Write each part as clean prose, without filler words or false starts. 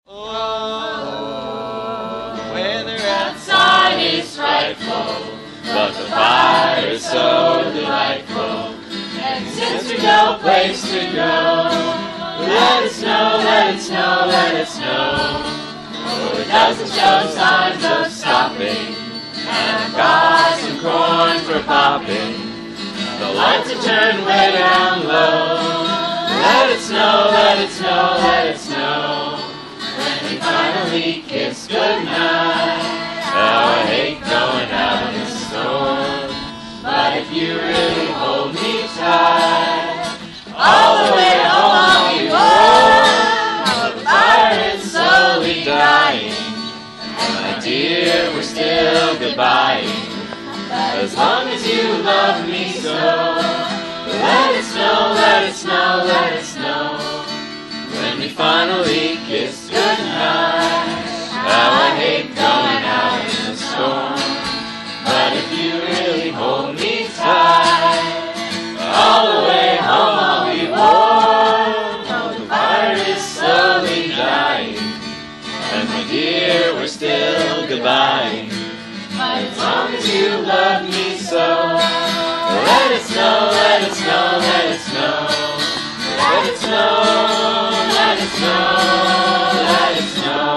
Oh, weather outside is frightful, but the fire is so delightful. And since we've no place to go, let it snow, let it snow, let it snow. Oh, it doesn't show signs of stopping, and I've got some corn for popping. The lights are turned way down low. Let it snow, let it snow, let it snow. When we finally kiss goodnight. How I hate going out in the storm, but if you really hold me tight, all the way home I'll be warm. How the fire is slowly dying, and my dear, we're still goodbying. As long as you love me so, let it snow, let it snow, let it snow. When we finally kiss goodnight. How I hate going out in the storm, but if you really hold me tight, all the way home I'll be warm. Oh, the fire is slowly dying, and my dear, we're still goodbying. But as long as you love me so, let it snow, let it snow, let it snow. Let it snow, let it snow, let it snow.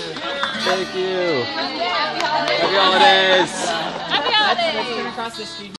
Thank you. Happy holidays. Happy holidays. Let's turn across the street.